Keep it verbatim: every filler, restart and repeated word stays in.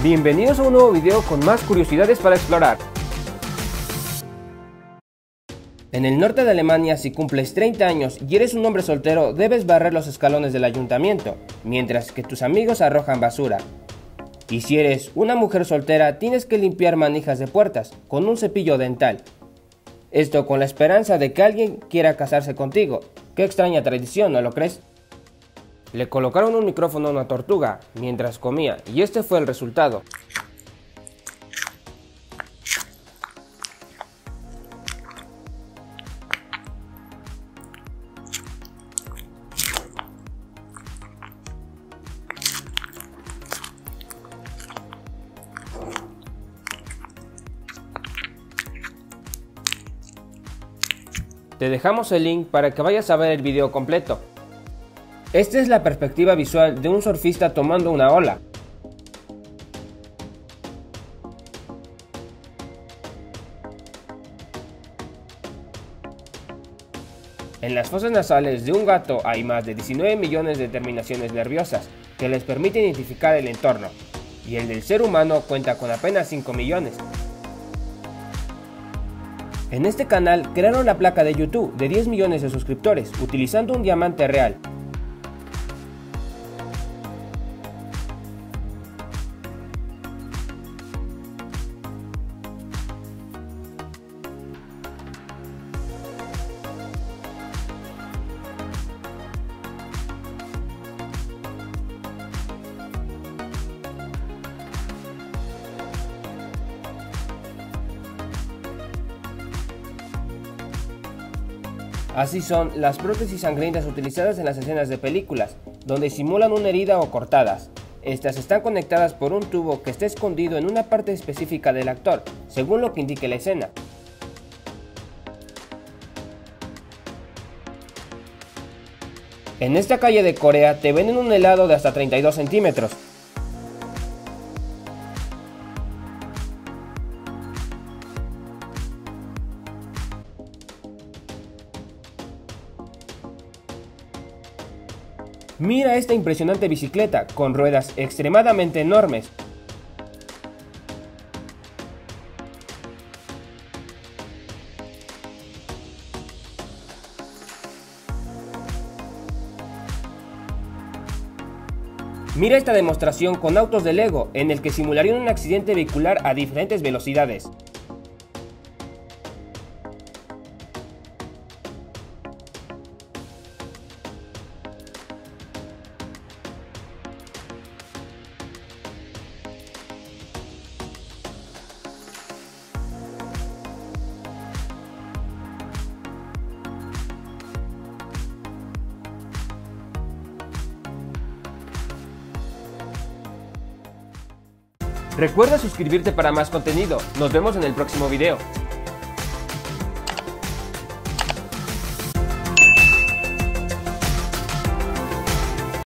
Bienvenidos a un nuevo video con más curiosidades para explorar. En el norte de Alemania, si cumples treinta años y eres un hombre soltero, debes barrer los escalones del ayuntamiento, mientras que tus amigos arrojan basura. Y si eres una mujer soltera, tienes que limpiar manijas de puertas con un cepillo dental. Esto con la esperanza de que alguien quiera casarse contigo. Qué extraña tradición, ¿no lo crees? Le colocaron un micrófono a una tortuga mientras comía y este fue el resultado. Te dejamos el link para que vayas a ver el video completo. Esta es la perspectiva visual de un surfista tomando una ola. En las fosas nasales de un gato hay más de diecinueve millones de terminaciones nerviosas que les permite identificar el entorno, y el del ser humano cuenta con apenas cinco millones. En este canal crearon la placa de YouTube de diez millones de suscriptores utilizando un diamante real. Así son las prótesis sangrientas utilizadas en las escenas de películas, donde simulan una herida o cortadas. Estas están conectadas por un tubo que está escondido en una parte específica del actor, según lo que indique la escena. En esta calle de Corea te venden un helado de hasta treinta y dos centímetros. Mira esta impresionante bicicleta con ruedas extremadamente enormes. Mira esta demostración con autos de Lego en el que simularían un accidente vehicular a diferentes velocidades. Recuerda suscribirte para más contenido. Nos vemos en el próximo video.